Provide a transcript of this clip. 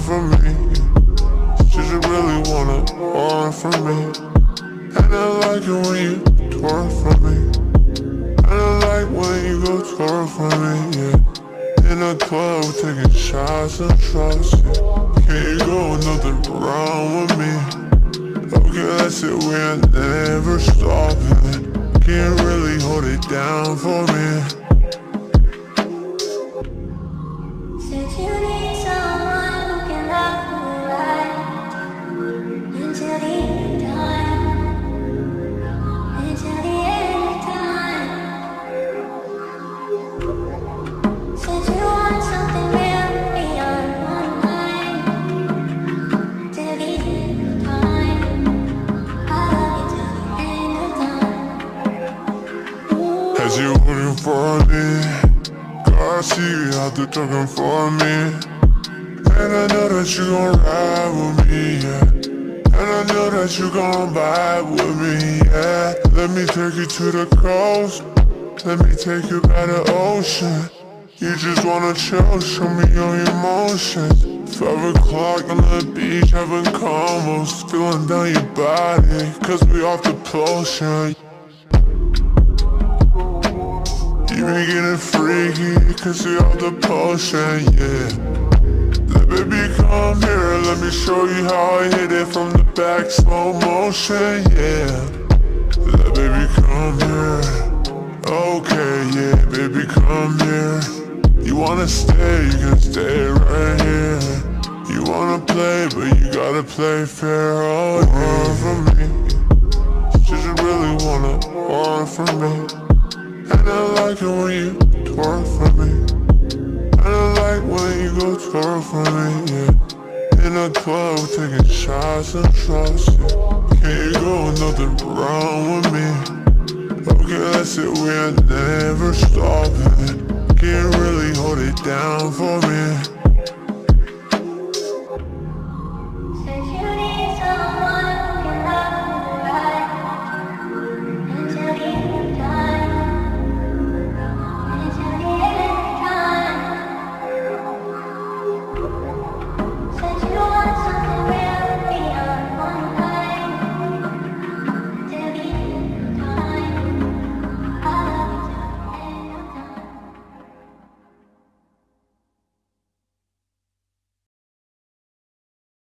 for me. She just really wanna want from me. And I like it when you twerk for me. And I like when you go twerk for me, yeah. In a club, we're taking shots and trust, yeah. Can you go another round with me? Okay, that's it, we ain't never stopping. Can't really hold it down for me. Said you need someone who can love you right until the end of time, until the end of time. Said you want something real beyond one night till the end of time. I love you till the end of time. As you waiting for me, I see you out there talking for me. And I know that you gon' ride with me, yeah. And I know that you gon' vibe with me, yeah. Let me take you to the coast. Let me take you by the ocean. You just wanna chill, show me your emotions. 5 o'clock on the beach, having combos, feeling down your body, cause we off the potion. You be getting freaky, cause we off the potion, yeah. Let baby come here, let me show you how I hit it from the back, slow motion, yeah. Let baby come here. Okay, yeah, baby come here. You wanna stay, you can stay right here. You wanna play, but you gotta play fair, oh yeah. From me, she just really wanna want from me. And I like it when you twerk for me. And I like when you go twerk for me, yeah. In a club, we're taking shots and trust, yeah. Can you go another round with me? Okay, that's it, we ain't never stopping. Can't really hold it down for me.